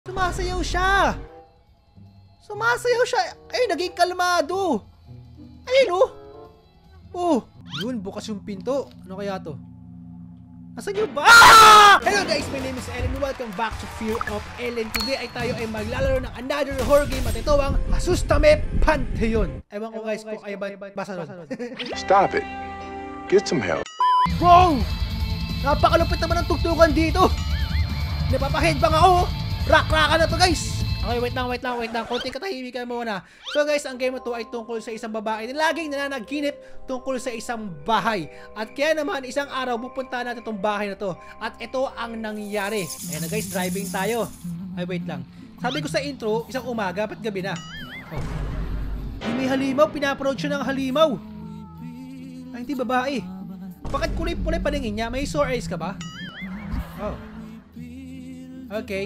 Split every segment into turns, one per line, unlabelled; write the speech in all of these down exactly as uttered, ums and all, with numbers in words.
Sumasayaw siya! Sumasayaw siya! Ay, naging kalmado! Ayun oh! Oh! Yun, bukas yung pinto. Ano kaya to? Nasaan yung ba? Ah! Hello guys! My name is Ellen. Welcome back to Fear of Ellen. Today ay tayo ay maglalaro ng another horror game at ito ang Asustame Pantheon. Ewan ko guys kung ay ba basa nun.
Stop it. Get some help.
Bro! Napakalupit naman ang tugtugan dito! Napapahedbang ako! Rock-rocka na to guys! Okay, wait lang, wait lang, wait lang. Konting katahimikan muna. So guys, ang game na to ay tungkol sa isang babae na laging nananaginip tungkol sa isang bahay. At kaya naman, isang araw pupunta natin itong bahay na to. At ito ang nangyari. Ayan na guys, driving tayo. Ay, wait lang. Sabi ko sa intro, isang umaga, ba't gabi na? Oh. May halimaw, pinaproud siya ng halimaw. Ay, hindi babae. Bakit kulay-pulay paningin niya? May sore eyes ka ba? Oh. Okay.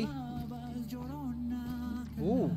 Ooh.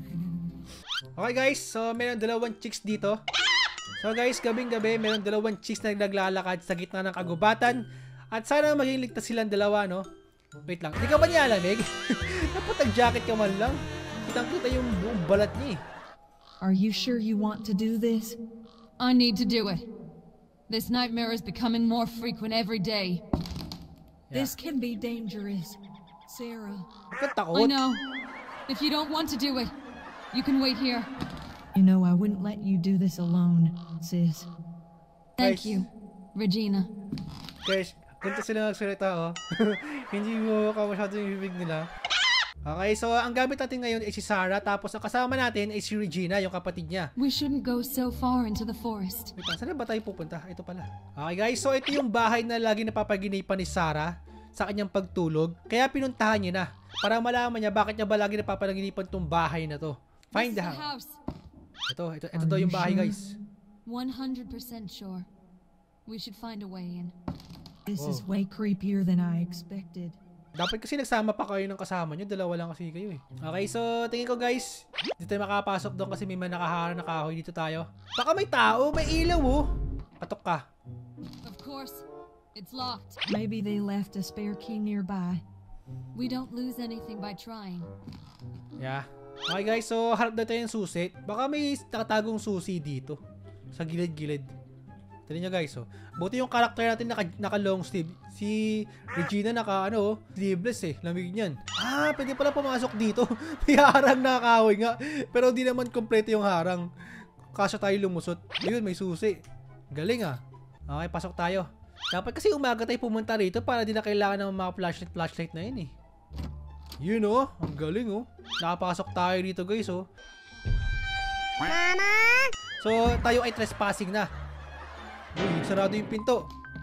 Okay guys, so meron dalawang chicks dito. So guys, gabing-gabi meron dalawang chicks na naglalakad sa gitna ng kagubatan. At sana maging ligtas silang dalawa, no? Wait lang, hindi ka ba niya alamig? Dapat nag-jacket ka man lang. Kitang-kita yung buong balat niya eh.
Are you sure you want to do this?
I need to do it. This nightmare is becoming more frequent every day.
Yeah. This can be dangerous, Sarah.
Bakit takot?
I know. If you don't want to do it, you can wait here.
You know I wouldn't let you do this alone, sis.
Thank
Guys.
you, Regina.
Guys, ganito sila nagsalita oh. Hindi mo ka masyado yung bibig nila. Okay, so ang gamit natin ngayon ay si Sarah, tapos ang kasama natin ay si Regina, yung kapatid niya.
We shouldn't go so far into the forest.
Wait lang, saan ba tayo pupunta? Ito pala. Okay guys, so ito yung bahay na lagi napapaginipan ni Sarah sa kanyang pagtulog. Kaya pinuntahan niya na para malaman niya bakit niya ba lagi napapaginipan tong bahay na to. Find the house. Ito, ito, ito daw yung bahay guys.
one hundred percent sure. We should find a way in.
This
Oh.
is way creepier than I expected.
Dapat kasi nagsama pa kayo ng kasama niyo. Dalawa lang kasi kayo eh. Okay, so tingin ko guys, dito tayo makapasok doon kasi may mga nakaharang na kahoy. Dito tayo. Baka may tao, may ilaw oh. Patok ka.
Of course, it's locked.
Maybe they left a spare key nearby.
We don't lose anything by trying.
Yeah. Okay guys, so harap na tayo yung susi. Baka may nakatagong susi dito. Sa gilid-gilid. Tignan nyo guys, oh. Buti yung karakter natin naka, naka long sleeve. Si Regina naka ano, sleeveless eh. Lamig niyan. Ah, pwede pala pumasok dito. May harang na kahoy nga. Pero di naman kompleto yung harang. Kasya tayo lumusot. Ayun, may susi. Galing ah. Okay, pasok tayo. Dapat kasi umaga tayo pumunta rito para di na kailangan ng mga flashlight flashlight na yun eh. Yun oh, ang galing oh. Nakapasok tayo dito guys oh. Mama! So, tayo ay trespassing na. Uy, sarado yung pinto.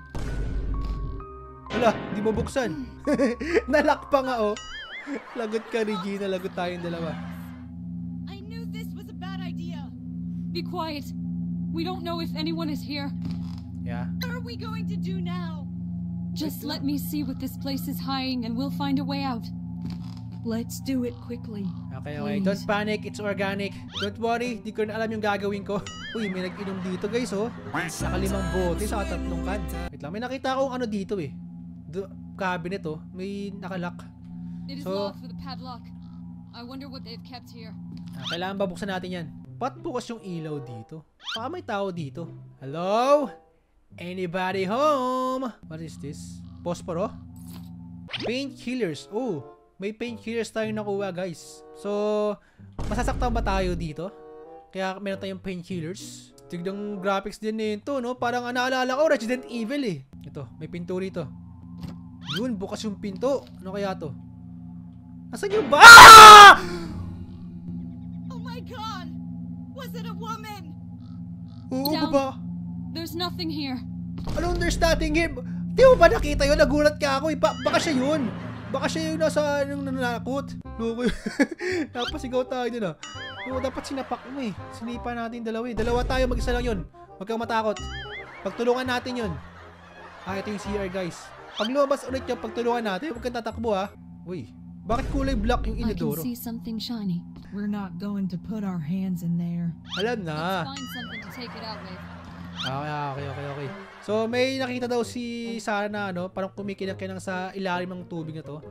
Wala, di mabuksan. Nalock pa nga oh. Lagot ka Regina, lagot tayong dalawa.
I knew this was a bad idea. Be quiet. We don't know if anyone is here.
Yeah.
What are we going to do now? Just let me see what this place is hiding and we'll find a way out.
Let's do it quickly.
Okay, okay. Don't panic. It's organic. Don't worry. Di ko na alam yung gagawin ko. Uy, may nag-inom dito guys, oh. Nakalimang bote sa tatlong kan. Wait lang. May nakita akong ano dito eh. Do cabinet, oh. May nakalock.
It is
So-
locked with a padlock. I wonder what they've kept here.
Ah, kailangan babuksan natin yan. Ba't bukas yung ilaw dito? Baka may tao dito. Hello? Anybody home? What is this? Posporo? Painkillers. Oh, may painkillers tayong nakuha guys. So, masasaktan ba tayo dito? Kaya meron tayong painkillers. Tignan graphics din nito, no? Parang naalala ko Resident Evil eh. Ito, may pinto rito. Yun, bukas yung pinto. Ano kaya to? Nasaan yung ba? Ah!
Oh my god! Was it a woman?
Oo
Down.
ba?
There's nothing here.
Anong there's nothing here? Di mo ba nakita yun? Nagulat ka ako eh. Ba baka siya yun. Baka siya yung nasa nung nanakot. Loko yun. Napasigaw tayo dun ah. Oo, dapat sinapak mo eh. Sinipa natin dalawa eh. Dalawa tayo, mag-isa lang yun. Huwag kang matakot. Pagtulungan natin yun. Ah, ito yung C R guys. Pag lumabas ulit yung pagtulungan natin, huwag kang tatakbo ha. Uy, bakit kulay black yung
I can
inodoro?
see something shiny.
We're not going to put our hands in there.
Alam na.
Let's find something to take it out with.
Okay, okay, okay, okay. So, may nakita daw si Sarah na ano, parang kumikinang-kinang sa ilalim ng tubig na to.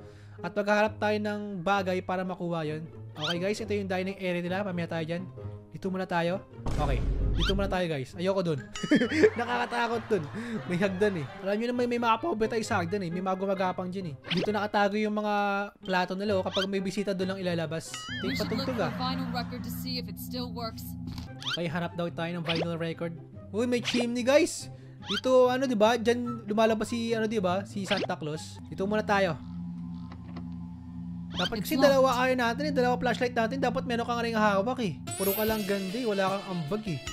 At maghahanap tayo ng bagay para makuha yon. Okay guys, ito yung dining area nila. Mamaya tayo dyan. Dito muna tayo. Okay. Dito muna tayo guys. Ayoko dun. Nakakatakot dun. May hagdan eh. Alam nyo naman may mga pobre tayo sa hagdan eh. May mga gumagapang dyan eh. Dito nakatago yung mga plato nila oh. Kapag may bisita dun lang ilalabas. Ito yung patugtog ah. Okay, hanap daw tayo ng vinyl record. Uy, may chimney guys. Dito ano diba? Dyan lumalabas si ano diba? Si Santa Claus. Dito muna tayo. Dapat kasi dalawa kayo natin eh, dalawa flashlight natin, dapat meron kang ring hawak eh. Puro ka lang ganda eh, wala kang ambag eh.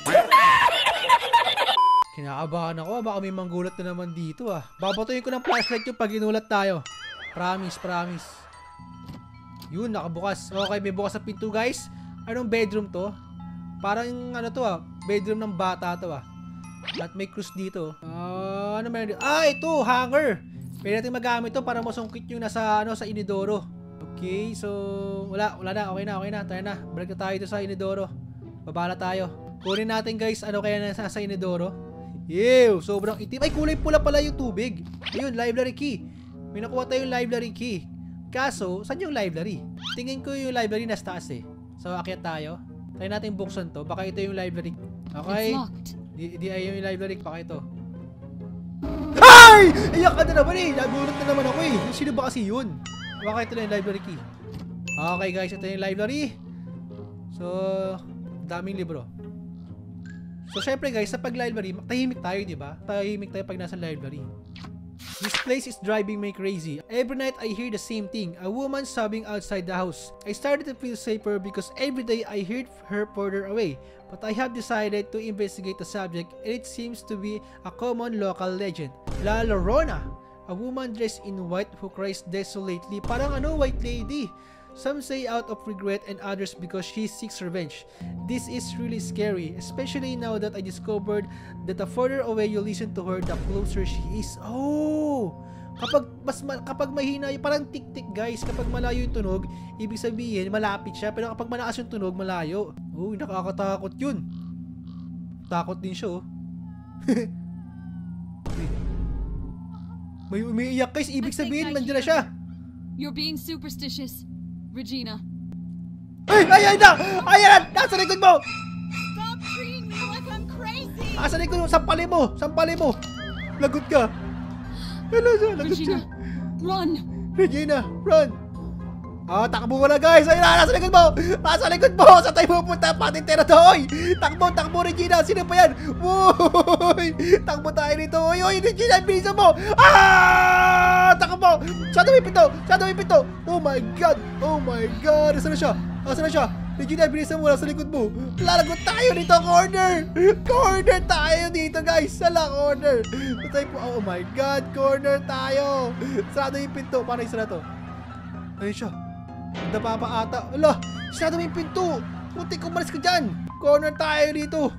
Kinakabahan ako, baka may manggulat na naman dito ah. Babatuhin ko ng flashlight yung pag inulat tayo. Promise, promise. Yun, nakabukas. Okay, may bukas sa pinto guys. Anong bedroom to? Parang ano to ah, bedroom ng bata to ah. At may cruise dito. Uh, ano meron dito? Ah, ito, hanger. Pwede natin magamit to para masungkit yung nasa, ano, sa inidoro. Okay, so wala, wala na, okay na, okay na, tayo na. Balik na tayo dito sa inidoro. Babala tayo. Kunin natin guys, ano kaya nasa sa inidoro. Ew, sobrang itim. Ay, kulay pula pala yung tubig. Ayun, library key. May nakuha tayong library key. Kaso, saan yung library? Tingin ko yung library nasa taas eh. So, akyat tayo. Try natin buksan to. Baka ito yung library. Okay. Di, di ay yung library. Baka ito. Ay! Iyak ka na naman eh. Nagulat na naman ako eh. Sino ba kasi yun? Baka ito na yung library key. Okay guys, ito yung library. So, daming libro. So, syempre guys, sa pag-library, tahimik tayo, di ba? Tahimik tayo pag nasa library. This place is driving me crazy. Every night I hear the same thing. A woman sobbing outside the house. I started to feel safer because every day I heard her further away. But I have decided to investigate the subject and it seems to be a common local legend. La Llorona. A woman dressed in white who cries desolately. Parang ano, white lady. Some say out of regret and others because she seeks revenge. This is really scary, especially now that I discovered that the further away you listen to her, the closer she is. Oh! Kapag, mas ma kapag mahina, parang tik-tik guys, kapag malayo yung tunog, ibig sabihin malapit siya. Pero kapag malakas yung tunog, malayo. Oh, nakakatakot yun. Takot din siya oh. May umiiyak guys, ibig sabihin, nandiyan na siya.
You're being superstitious, Regina.
Ay, ay, ay na! Ayan! Nasa likod mo!
Stop treating me like I'm crazy!
Nasa likod mo, sampalin mo! Sampalin mo! Lagot ka! Ano siya? Lagot siya!
Run!
Regina, run! Ah, takbo mo na guys! Ayun na! Nasa likod mo! Nasa likod mo! Saan tayo pupunta? Patintera to! Oy! Takbo! Takbo Regina! Sino pa yan? Uy! Takbo tayo dito! Uy! Uy! Regina! Bilisan mo! Ah! Takbo! Saan may pinto? Saan may pinto? Oh my God! Oh my God! Nasaan na siya? Nasaan na siya? Regina! Bilisan mo! Nasa likod mo! Lalagot tayo dito! Corner! Corner tayo dito guys! Sala corner! Tayo po! Oh my God! Corner tayo! Sarado yung pinto! Paano yung sarado? Ayun siya! Dapa pa ata. Ala, sarado mo yung pinto. Putik, umalis ka dyan. Corner tayo dito.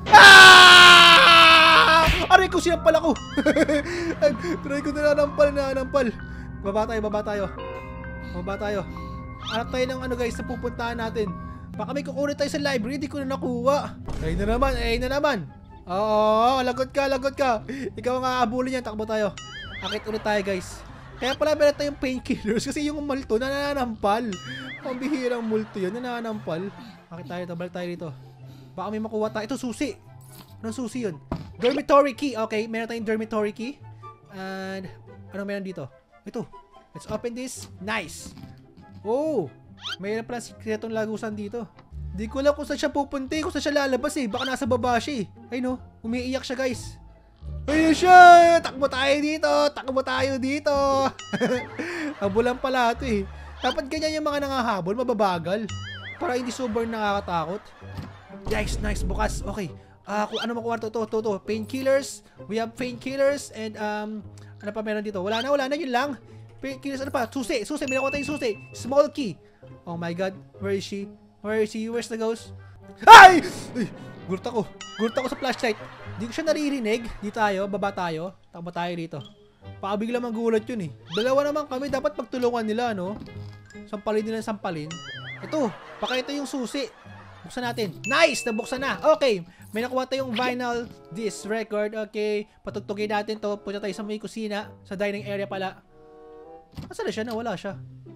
Ah! Aray ko, sinampal ako. Try ko na nanampal, nanampal. Baba tayo, baba tayo. Baba tayo. Hanap tayo ng ano guys, sa pupuntahan natin. Baka may kukunin tayo sa library, di ko na nakuha. Ayun na naman, ayun na naman. Oo, lagot ka, lagot ka. Ikaw ang aabulin yan, takbo tayo. Akit ulit tayo guys. Kaya pala meron tayong painkillers kasi yung multo nananampal. Ang bihirang multo yun, nananampal. Bakit tayo dito? Balik tayo dito. Baka may makuha tayo. Ito, susi. Anong susi yun? Dormitory key. Okay, meron tayong dormitory key. And, ano meron dito? Ito. Let's open this. Nice. Oh, mayroon pala sikretong lagusan dito. Di ko alam kung saan siya pupunti, kung saan siya lalabas eh. Baka nasa baba siya eh. Ay no, umiiyak siya guys. Ayun siya! Takbo tayo dito! Takbo tayo dito! Habulan pala ito eh. Dapat ganyan yung mga nangahabol, mababagal. Para hindi sobrang nakakatakot. Guys, nice, bukas. Okay. Uh, kung ano makuha ito, ito, ito. Painkillers. We have painkillers and um, ano pa meron dito? Wala na, wala na, yun lang. Painkillers, ano pa? Susi, susi, may nakuha tayong susi. Small key. Oh my God, where is she? Where is she? Where's the ghost? Ay! Ay! Gulat ako. Gulat ako sa flashlight. Di ko siya naririnig. Di tayo, baba tayo. Takbo tayo dito. Baka bigla magulat yun eh. Dalawa naman kami, dapat pagtulungan nila, no? Sampalin nila, sampalin. Ito, baka ito yung susi. Buksan natin. Nice! Nabuksan na. Okay. May nakuha tayong vinyl disc record. Okay. Patugtugin natin to. Punta tayo sa may kusina. Sa dining area pala. Asa na siya? Nawala siya.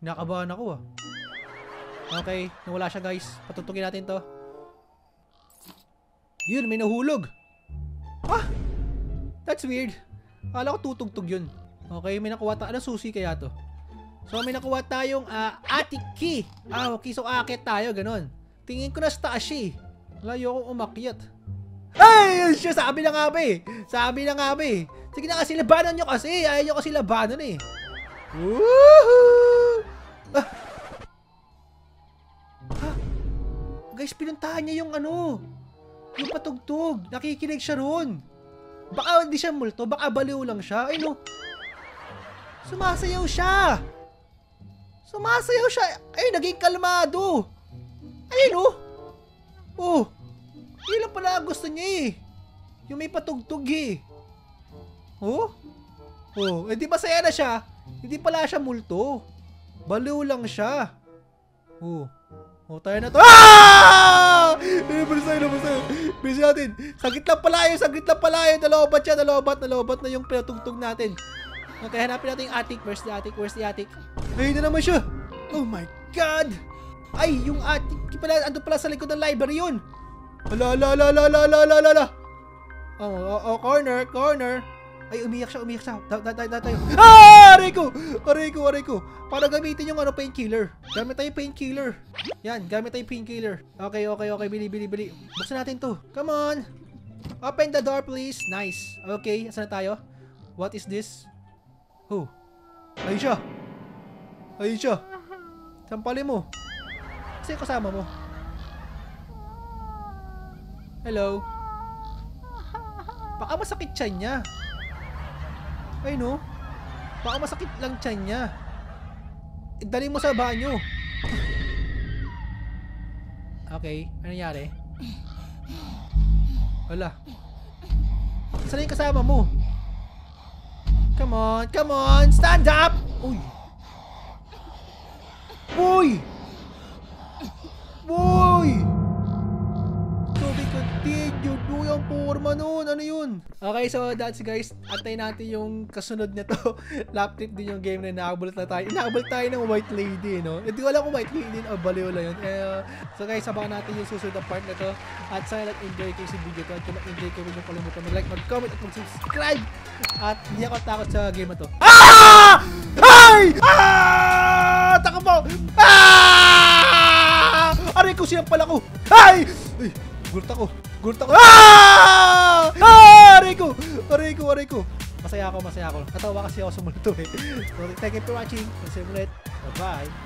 Nakabahan ako ah. Okay, nawala siya guys. Patutugin natin to. Yun, may nahulog. Ah! That's weird. Akala ko tutugtog yun. Okay, may nakuha tayo. Anong susi kaya to? So, may nakuha tayong uh, attic key. Ah, okay. So, akit tayo. Ganon. Tingin ko na sa taas siya eh. Wala, ayokong umakyat. Ay! Siya, sabi na nga ba eh. Sabi na nga ba eh. Sige na kasi, labanan nyo kasi. Ayaw nyo kasi labanan eh. Woohoo! Ah! Ha? Guys, pinuntahan niya yung ano. Yung patugtog. Nakikinig siya ron. Baka hindi siya multo. Baka baliw lang siya. Ay no. Sumasayaw siya. Sumasayaw siya. Ay, naging kalmado. Ay no. Oh. Yun lang pala gusto niya eh. Yung may patugtog eh. Oh. Oh. Eh di masaya na siya. Hindi pala siya multo. Baliw lang siya. Oh. Oh, tayo na to. Ah! Bilis tayo, bilis tayo. Bilis natin. Sagit lang pala yun, sagit lang pala yun. Nalobat siya, nalobat, nalobat na yung pinatugtog natin. Okay, hanapin natin yung attic. Where's the attic? Where's the attic? Ayun na naman siya. Oh my God. Ay, yung attic. Pala, ando pala sa likod ng library yun. Ala, ala, ala, ala, ala, ala, ala. Oh, oh, oh, corner, corner. Ay, umiyak siya, umiyak siya. Da, da, da, da, tayo. Ah! Aray ko! Aray ko, aray ko. Para gamitin yung ano, painkiller. Gamit tayo painkiller. Yan, gamit tayo painkiller. Okay, okay, okay. Bili, bili, bili. Buksan natin to. Come on. Open the door, please. Nice. Okay, asan na tayo? What is this? Oh. Ayun siya. Ayun siya. Sampalin mo. Kasi kasama mo. Hello. Baka masakit siya niya. Ay no. Baka masakit lang tiyan niya. Dali mo sa banyo. Okay, ano nangyari? Wala. Saan yung kasama mo? Come on, come on, stand up! Uy! Uy! Uy! So we continue. Do yung forma nun. Ano yun? Okay, so that's guys. Antayin natin yung kasunod na to. Lap trip din yung game na inaabot na tayo. Inaabot tayo ng white lady, no? Hindi ko alam kung white lady o baliw lang yun. Eh, so guys, abangan natin yung susunod na part na to. At sana nag-enjoy kayo sa video to. At kung nag-enjoy kayo, huwag kalimutan mag-like, mag-comment at mag-subscribe. At hindi ako takot sa game na to. Ah! Ay! Ah! Taka mo! Ah! Aray ko, sinampal ako! Ay! Ay! Gurt ako! Gurt ako! Ah! Ah! Aray ko! Aray ko! Aray ko! Masaya ako, masaya ako. Natawa kasi ako sa multo eh. So, thank you for watching. See you ulit. Bye-bye.